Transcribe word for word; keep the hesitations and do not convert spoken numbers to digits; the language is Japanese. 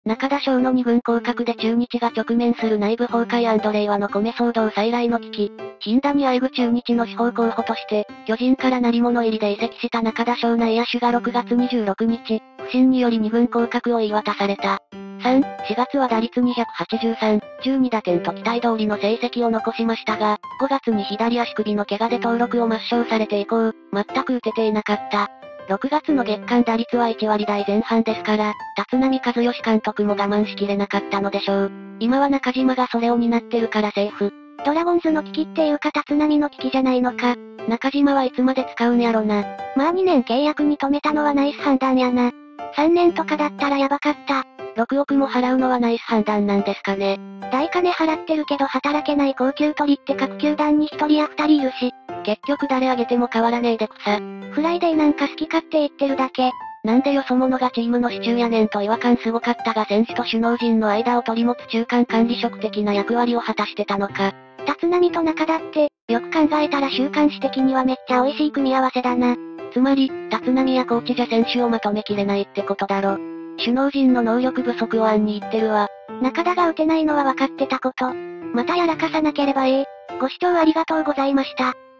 中田翔のに軍降格で中日が直面する内部崩壊&令和の米騒動再来の危機。頻打にあえぐ中日の司法候補として、巨人から鳴り物入りで移籍した中田翔内野手がろくがつにじゅうろくにち、不審によりに軍降格を言い渡された。さん、しがつは打率にはちじゅうさん、じゅうにだてんと期待通りの成績を残しましたが、ごがつに左足首の怪我で登録を抹消されて以降、全く打てていなかった。ろくがつの月間打率はいちわりだいぜん半ですから、立浪和義監督も我慢しきれなかったのでしょう。今は中島がそれを担ってるからセーフ。 ドラゴンズの危機っていうか立浪の危機じゃないのか。 中島はいつまで使うんやろな。 まあにねん契約に止めたのはナイス判断やな。さんねんとかだったらやばかった。 ろくおくも払うのはナイス判断なんですかね。 大金払ってるけど働けない高級取りって各球団にひとりやふたりいるし。 結局誰あげても変わらねえで草。 フライデーなんか好き勝手言ってるだけ。 なんでよそ者がチームの支柱やねんと違和感すごかったが選手と首脳陣の間を取り持つ中間管理職的な役割を果たしてたのか。 立浪と中田って、よく考えたら週刊誌的にはめっちゃ美味しい組み合わせだな。 つまり、立浪やコーチじゃ選手をまとめきれないってことだろ。首脳陣の能力不足を暗に言ってるわ。 中田が打てないのは分かってたこと。またやらかさなければええ。ご視聴ありがとうございました。